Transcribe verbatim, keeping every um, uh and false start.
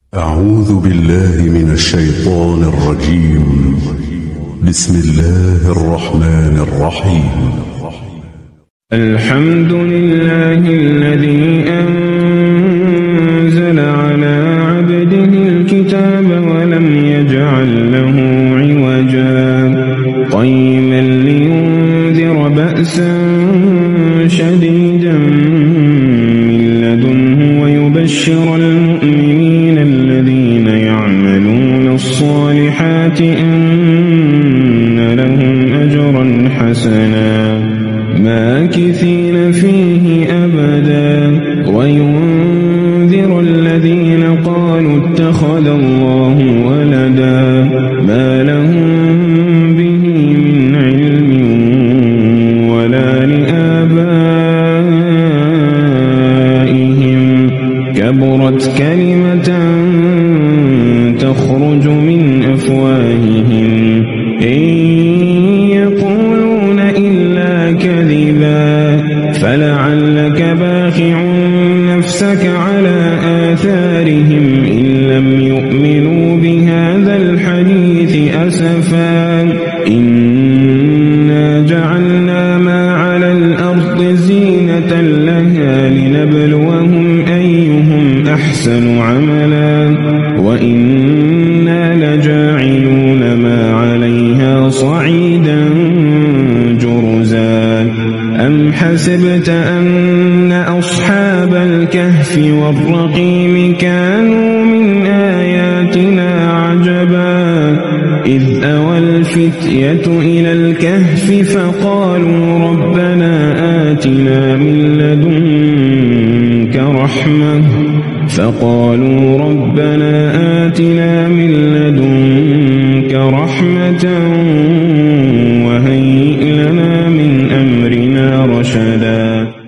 أعوذ بالله من الشيطان الرجيم. بسم الله الرحمن الرحيم. الحمد لله الذي أنزل على عبده الكتاب ولم يجعل له عوجا قيما لينذر بأسا شديدا من لدنه ويبشر المؤمنين الذين يعملون الصالحات أن لهم أجرا حسنا ماكثين فيه أبدا وينذر الذين قالوا اتخذ الله ولدا ما لهم به من علم ولا لآبائهم كبرت كلمة تخرج من أفواههم إن يقولون إلا كذبا فلعلك باخع نفسك على آثارهم إن لم يؤمنوا بهذا الحديث أسفا إنا جعلنا ما على الأرض زينة لها لنبلوهم أيهم أحسن عملا وإنا لجاعلون ما عليها صعيدا جرزا أم حسبت أن أصحاب الكهف والرقيم كانوا من آياتنا عجبا إذ أوى الفتية إلى الكهف فقالوا ربنا آتنا من لدنك رحمة فقالوا ربنا آتنا من لدنك رحمة وهيئ لنا من أمرنا رشدا.